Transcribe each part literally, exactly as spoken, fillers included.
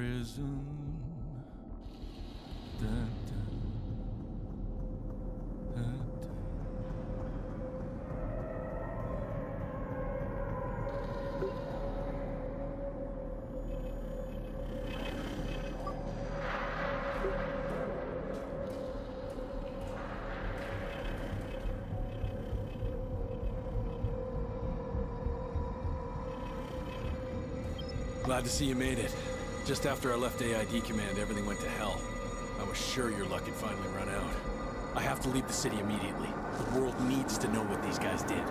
prison. Dun, dun, dun, dun. Glad to see you made it. Just after I left A I D Command, everything went to hell. I was sure your luck had finally run out. I have to leave the city immediately. The world needs to know what these guys did.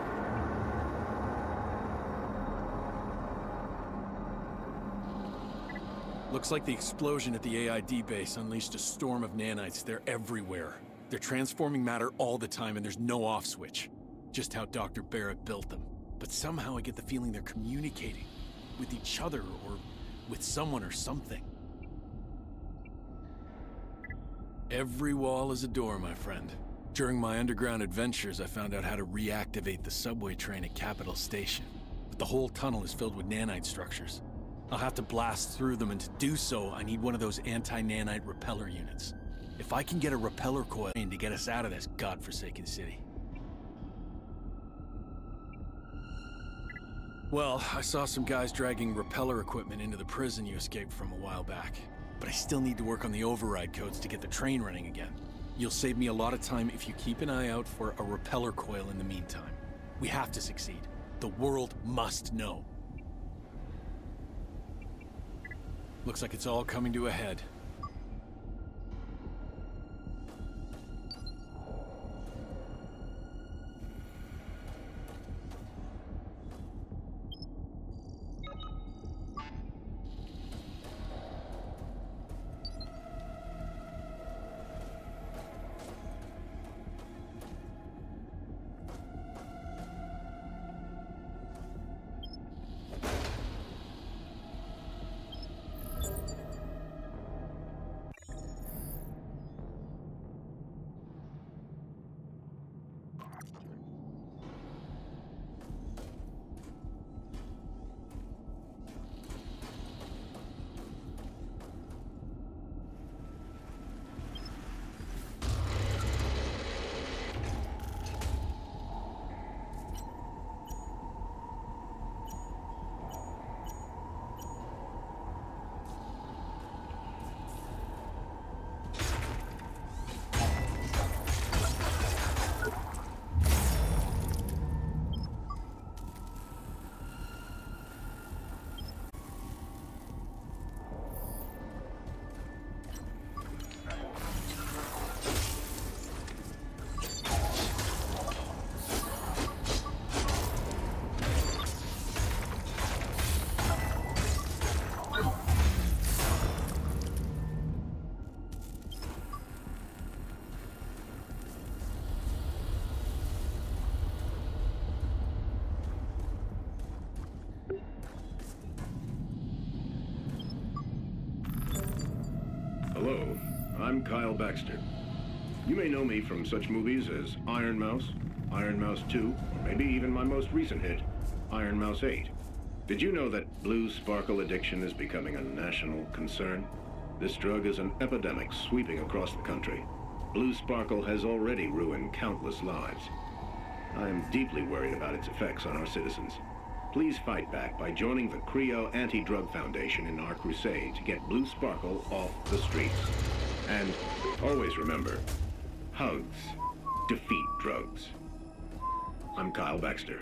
Looks like the explosion at the A I D base unleashed a storm of nanites. They're everywhere. They're transforming matter all the time, and there's no off switch. Just how Doctor Barrett built them. But somehow I get the feeling they're communicating. With each other, or with someone or something. Every wall is a door, my friend. During my underground adventures, I found out how to reactivate the subway train at Capitol Station. But the whole tunnel is filled with nanite structures. I'll have to blast through them, and to do so, I need one of those anti-nanite repeller units. If I can get a repeller coil in to get us out of this godforsaken city. Well, I saw some guys dragging repeller equipment into the prison you escaped from a while back. But I still need to work on the override codes to get the train running again. You'll save me a lot of time if you keep an eye out for a repeller coil in the meantime. We have to succeed. The world must know. Looks like it's all coming to a head. Hello, I'm Kyle Baxter. You may know me from such movies as Iron Mouse, Iron Mouse two, or maybe even my most recent hit, Iron Mouse eight. Did you know that blue sparkle addiction is becoming a national concern? This drug is an epidemic sweeping across the country. Blue sparkle has already ruined countless lives. I am deeply worried about its effects on our citizens. Please fight back by joining the Creo Anti-Drug Foundation in our crusade to get blue sparkle off the streets. And always remember, hugs defeat drugs. I'm Kyle Baxter.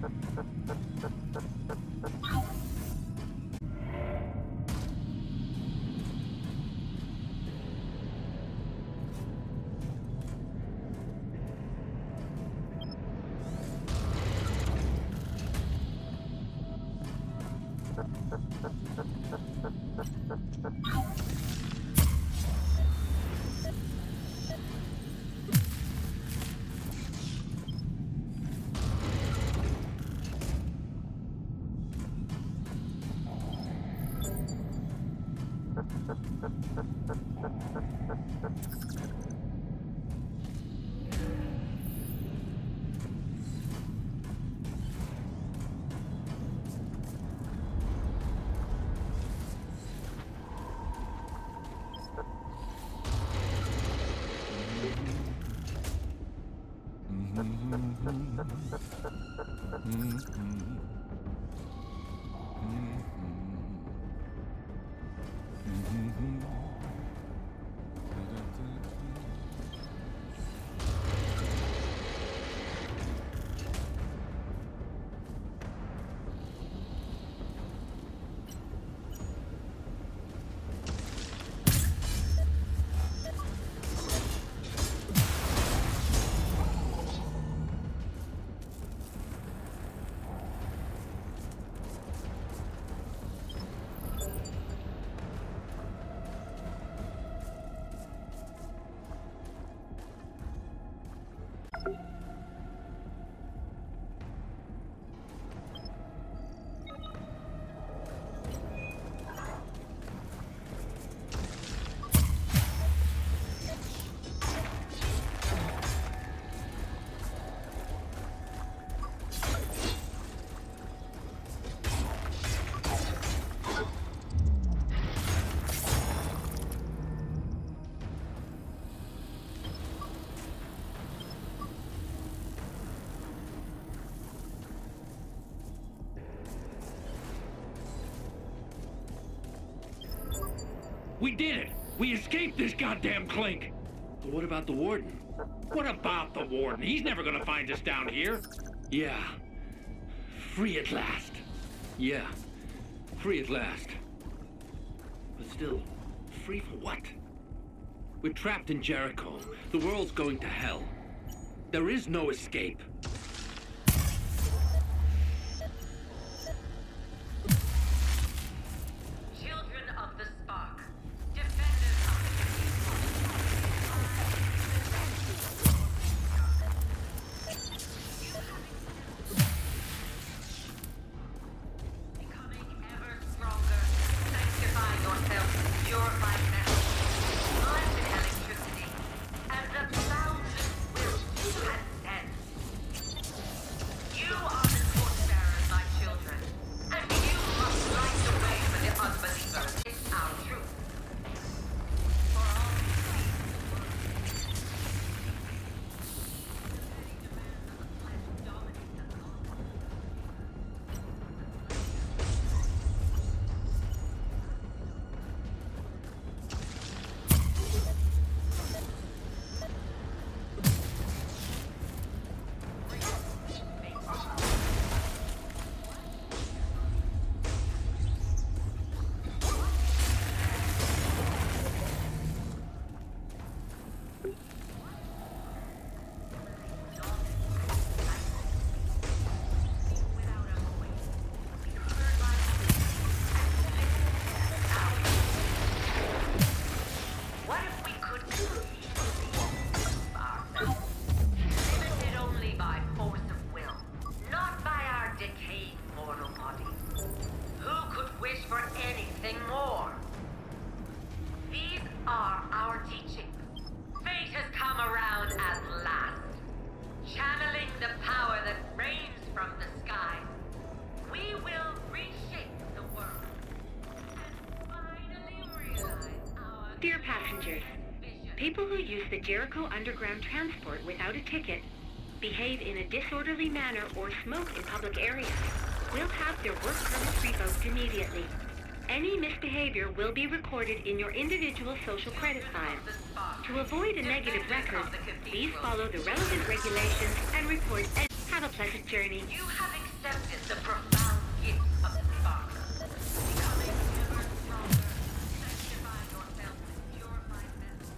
We did it! We escaped this goddamn clink! But what about the warden? What about the warden? He's never gonna find us down here. Yeah. Free at last. Yeah. Free at last. But still, free for what? We're trapped in Jericho. The world's going to hell. There is no escape. Dear passengers, people who use the Jericho Underground transport without a ticket, behave in a disorderly manner, or smoke in public areas will have their work permits revoked immediately. Any misbehavior will be recorded in your individual social credit file. To avoid a negative record, please follow the relevant regulations and report. And have a pleasant journey. You have accepted the profound gift of the Father. Becoming ever stronger, sanctify yourself with purified vessels.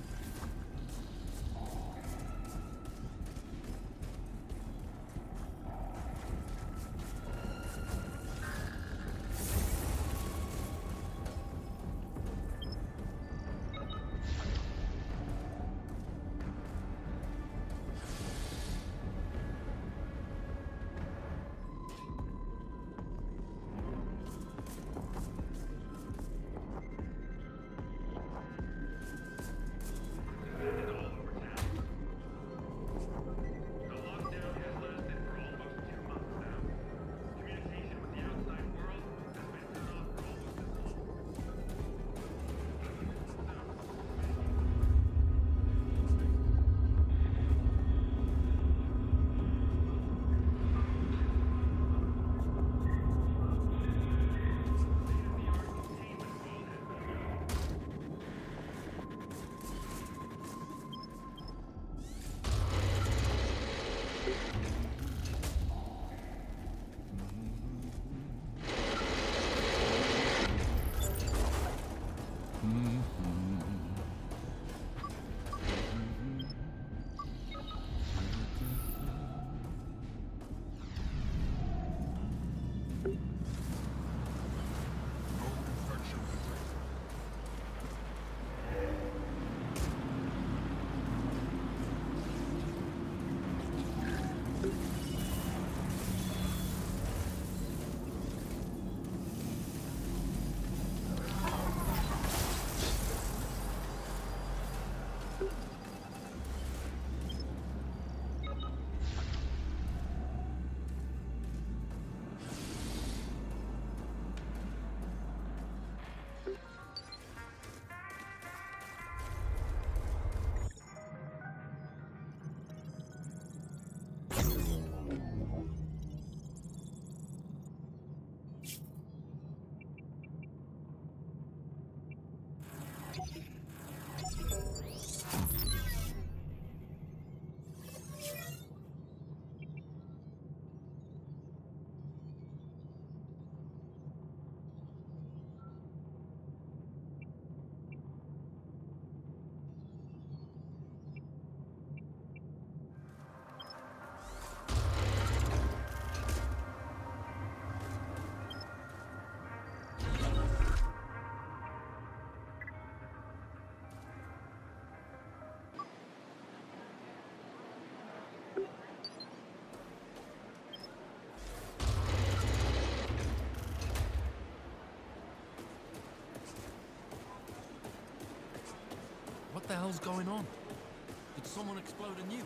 What the hell's going on? Did someone explode a nuke?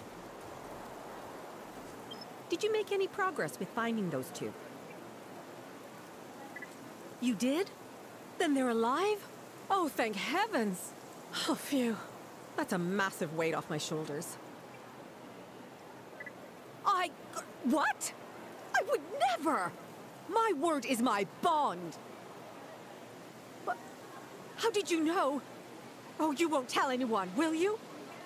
Did you make any progress with finding those two? You did? Then they're alive? Oh, thank heavens! Oh, phew. That's a massive weight off my shoulders. I... What? I would never! My word is my bond! But how did you know? Oh, you won't tell anyone, will you?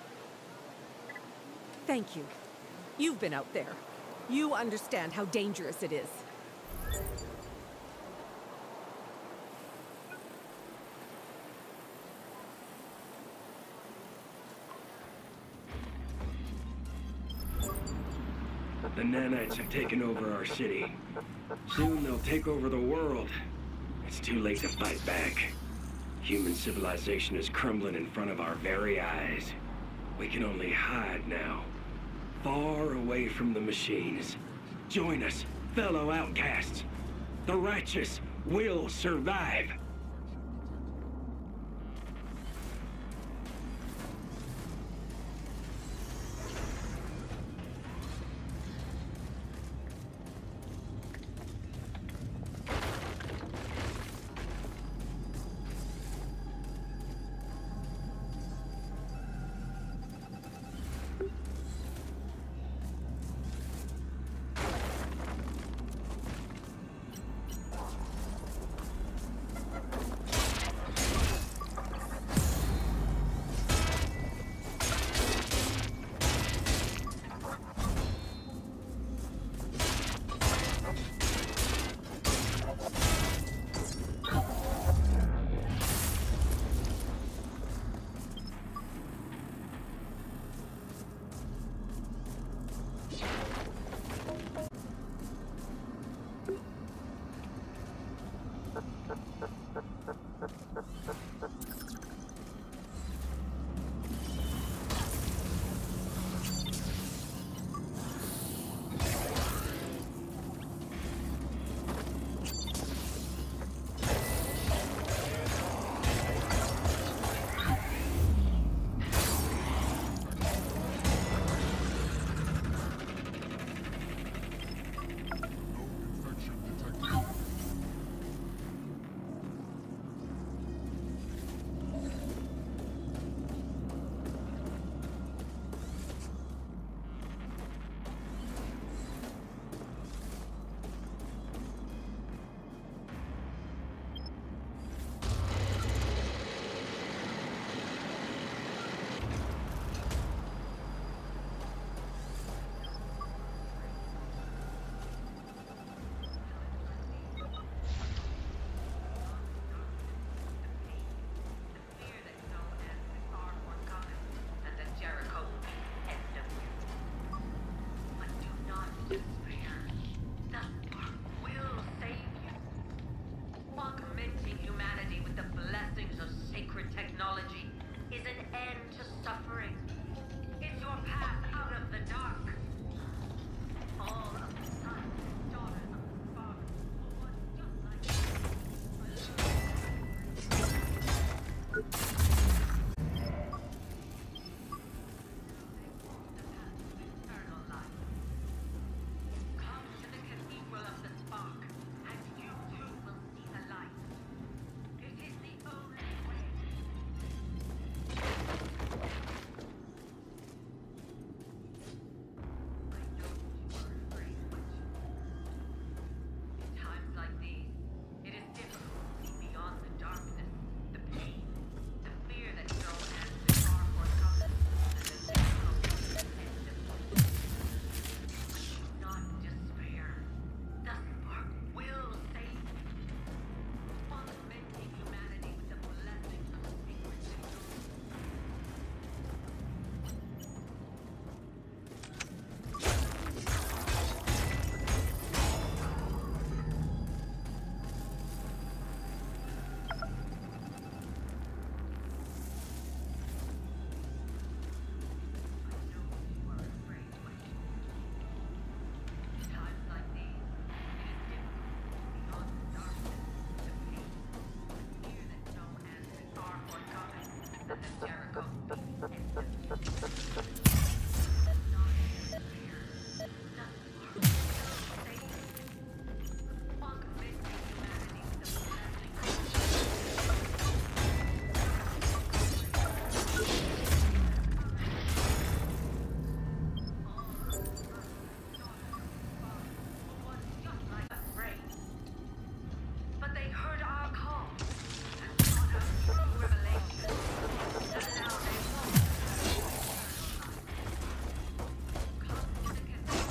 Thank you. You've been out there. You understand how dangerous it is. The nanites have taken over our city. Soon they'll take over the world. It's too late to fight back. Human civilization is crumbling in front of our very eyes. We can only hide now. Far away from the machines. Join us, fellow outcasts. The righteous will survive. and that Jericho will be but they heard our call and sought out true revelation. And now they won't. Come to the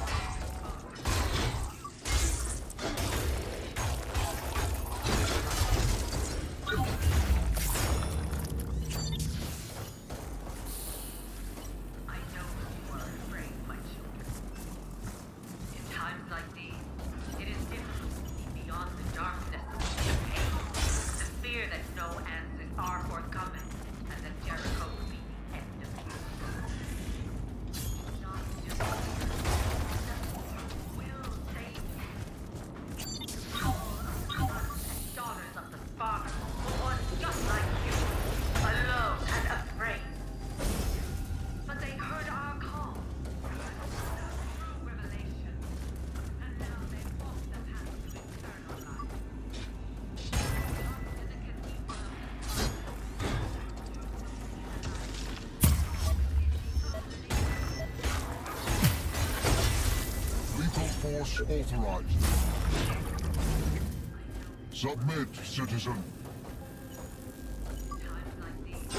I know you are afraid, my children. In times like these, it is difficult to see beyond the darkness, the pain, the fear that no answers are forthcoming, and that Jericho will be the end of you. Not just will save you. All of the sons and daughters of the Father were once just like you, alone and afraid. But they heard our call. True revelation. And now they walk the path to eternal life. Come to the cathedral Lethal force authorized. Submit, citizen. times like these.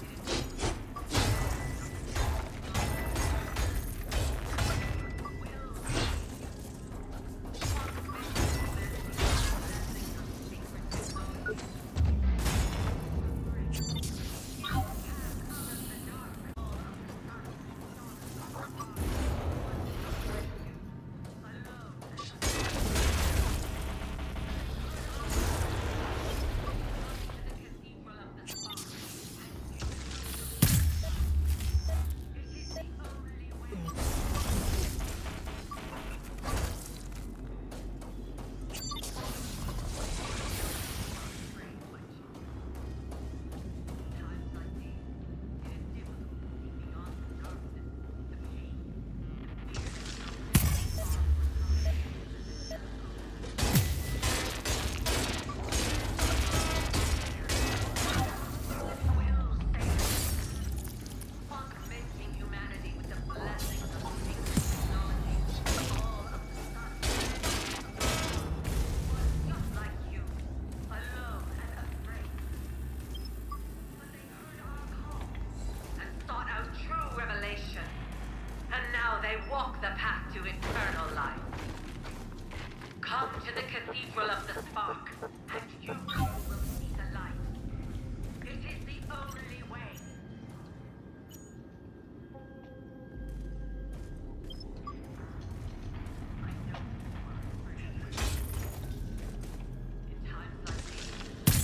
Walk the path to eternal life. Come to the Cathedral of the Spark, and you will see the light. It is the only way. I know you are afraid. In times like these,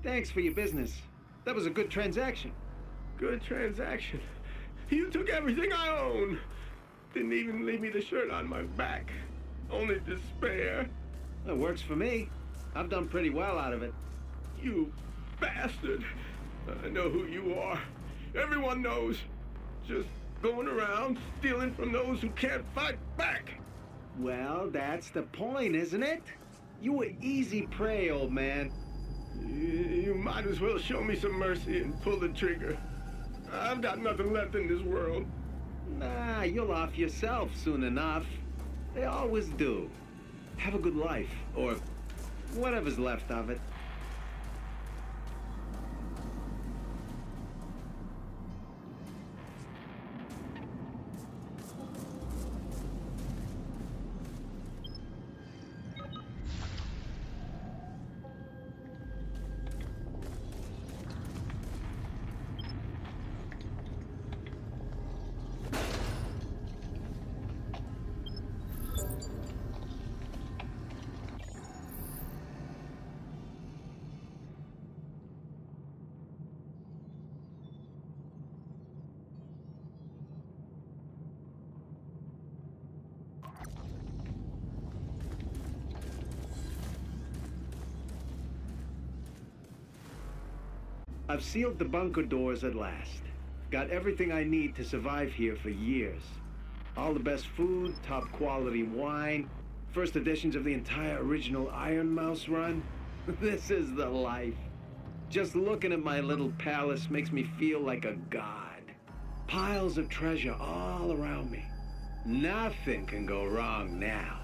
Thanks for your business. That was a good transaction. Good transaction. You took everything I own. Didn't even leave me the shirt on my back. Only despair. That works for me. I've done pretty well out of it. You bastard. I know who you are. Everyone knows. Just going around stealing from those who can't fight back. Well, that's the point, isn't it? You were easy prey, old man. You, you might as well show me some mercy and pull the trigger. I've got nothing left in this world. Nah, you'll off yourself soon enough. They always do. Have a good life, or whatever's left of it. I've sealed the bunker doors at last. Got everything I need to survive here for years. All the best food, top quality wine, first editions of the entire original Iron Mouse run. This is the life. Just looking at my little palace makes me feel like a god. Piles of treasure all around me. Nothing can go wrong now.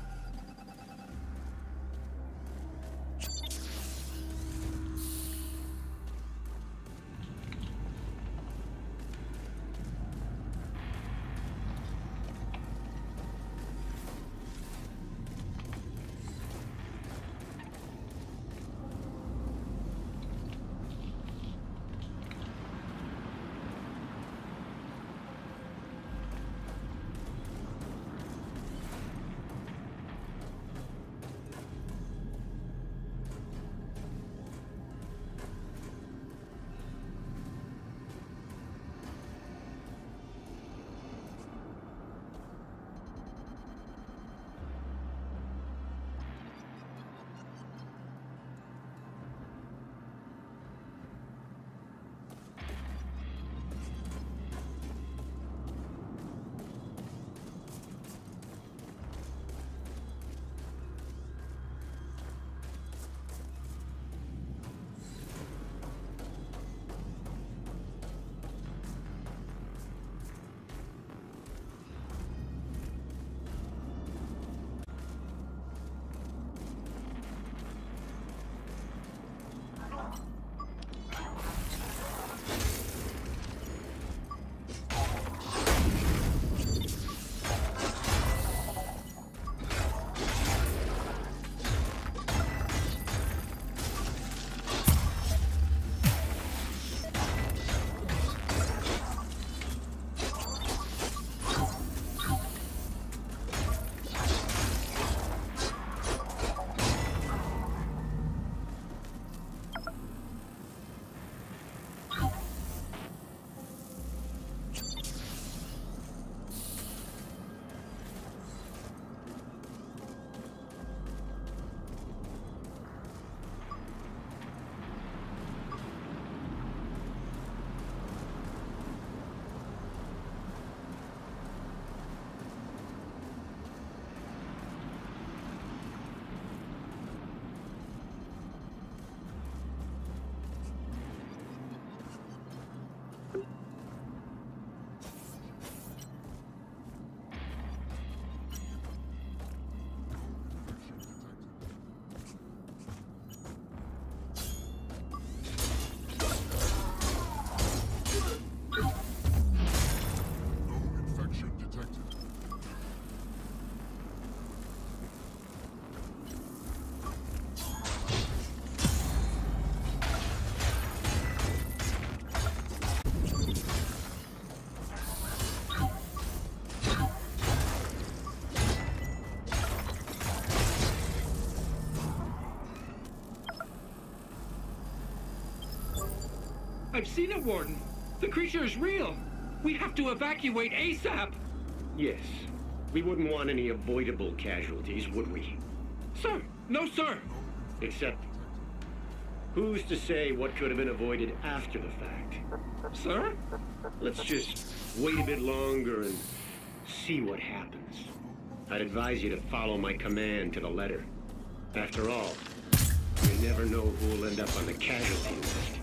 I've seen it, Warden. The creature is real. We have to evacuate ASAP. Yes. We wouldn't want any avoidable casualties, would we? Sir, no, sir. Except, who's to say what could have been avoided after the fact? Sir? Let's just wait a bit longer and see what happens. I'd advise you to follow my command to the letter. After all, you never know who will end up on the casualty list.